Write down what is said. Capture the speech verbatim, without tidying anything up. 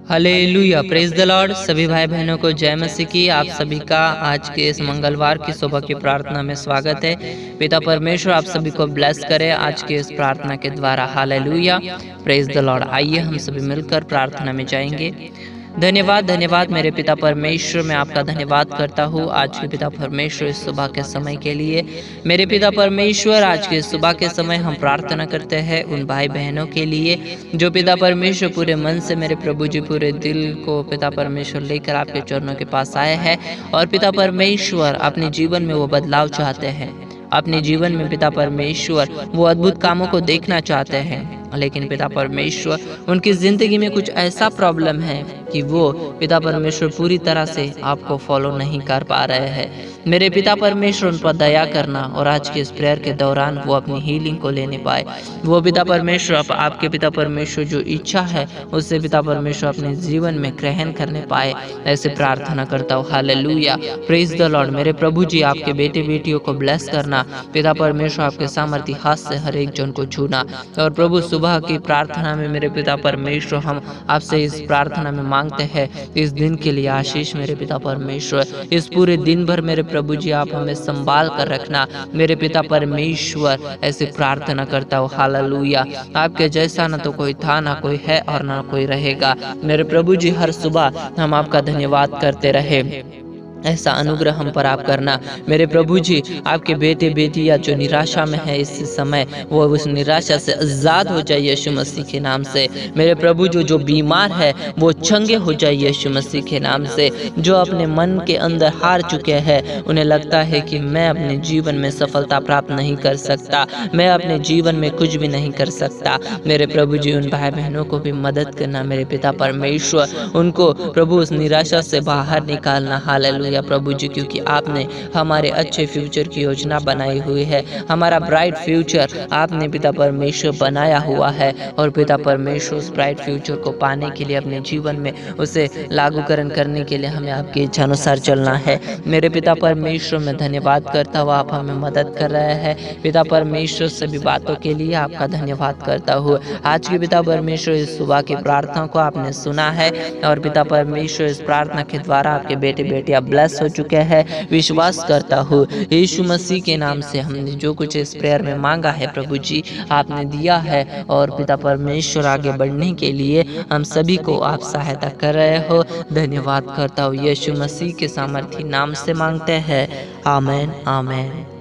Hallelujah, praise the Lord. सभी भाई बहनों को जय मसीह की। आप सभी का आज के इस मंगलवार की सुबह की प्रार्थना में स्वागत है। पिता परमेश्वर आप सभी को ब्लेस करे आज के इस प्रार्थना के द्वारा। Hallelujah, praise the Lord. आइए हम सभी मिलकर प्रार्थना में जाएंगे। धन्यवाद धन्यवाद मेरे पिता परमेश्वर, मैं आपका धन्यवाद करता हूँ आज के पिता परमेश्वर इस सुबह के समय के लिए। मेरे पिता परमेश्वर, आज के सुबह के समय हम प्रार्थना करते हैं उन भाई बहनों के लिए जो पिता परमेश्वर पूरे मन से, मेरे प्रभु जी पूरे दिल को पिता परमेश्वर लेकर आपके चरणों के पास आए हैं और पिता परमेश्वर अपने जीवन में वो बदलाव चाहते हैं। अपने जीवन में पिता परमेश्वर वो अद्भुत कामों को देखना चाहते हैं, लेकिन पिता परमेश्वर उनकी ज़िंदगी में कुछ ऐसा प्रॉब्लम है कि वो पिता परमेश्वर पूरी तरह से आपको फॉलो नहीं कर पा रहे हैं। मेरे पिता परमेश्वर उन पर दया करना और आज के इस प्रेयर के दौरान वो अपनी हीलिंग को लेने पाए। वो पिता परमेश्वर आप, आपके पिता परमेश्वर जो इच्छा है उससे पिता परमेश्वर अपने जीवन में ग्रहण करने पाए, ऐसे प्रार्थना करता हूँ। Hallelujah, praise the Lord. मेरे प्रभु जी आपके बेटे बेटियों को ब्लेस करना, पिता परमेश्वर आपके सामर्थ्य हाथ से हर एक जन को छूना। और प्रभु सुबह की प्रार्थना में मेरे पिता परमेश्वर हम आपसे इस प्रार्थना में मांगते हैं इस दिन के लिए आशीष। मेरे पिता परमेश्वर इस पूरे दिन भर मेरे प्रभु जी आप हमें संभाल कर रखना। मेरे पिता परमेश्वर ऐसे प्रार्थना करता हूँ। हालेलुया, आपके जैसा ना तो कोई था, ना कोई है और ना कोई रहेगा। मेरे प्रभु जी हर सुबह हम आपका धन्यवाद करते रहे, ऐसा अनुग्रह हम पर आप करना। मेरे प्रभु जी आपके बेटे बेटियां जो निराशा में है इस समय, वो उस निराशा से आज़ाद हो जाए यीशु मसीह के नाम से। मेरे प्रभु जो जो बीमार है वो चंगे हो जाए यीशु मसीह के नाम से। जो अपने मन के अंदर हार चुके हैं, उन्हें लगता है कि मैं अपने जीवन में सफलता प्राप्त नहीं कर सकता, मैं अपने जीवन में कुछ भी नहीं कर सकता, मेरे प्रभु जी उन भाई बहनों को भी मदद करना। मेरे पिता परमेश्वर उनको प्रभु उस निराशा से बाहर निकालना। हालेलुया प्रभु जी, क्योंकि आपने हमारे अच्छे फ्यूचर की योजना बनाई हुई है। हमारा ब्राइट फ्यूचर आपने पिता परमेश्वर बनाया हुआ है और पिता परमेश्वर उस ब्राइट फ्यूचर को पाने के लिए अपने जीवन में उसे लागूकरण करने के लिए हमें आपकी इच्छा अनुसार चलना है। मेरे पिता परमेश्वर मैं धन्यवाद करता हूँ, आप हमें मदद कर रहे हैं। पिता परमेश्वर सभी बातों के लिए आपका धन्यवाद करता हूँ। आज के पिता परमेश्वर इस सुबह की प्रार्थना को आपने सुना है और पिता परमेश्वर इस प्रार्थना के द्वारा आपके बेटे बेटियां ब्लेस हो चुके हैं। विश्वास करता हूँ यीशु मसीह के नाम से हमने जो कुछ इस प्रेयर में मांगा है प्रभु जी आपने दिया है और पिता परमेश्वर आगे बढ़ने के लिए हम सभी को आप सहायता कर रहे हो। धन्यवाद करता हूँ, यीशु मसीह के सामर्थी नाम से मांगते हैं। आमीन आमीन।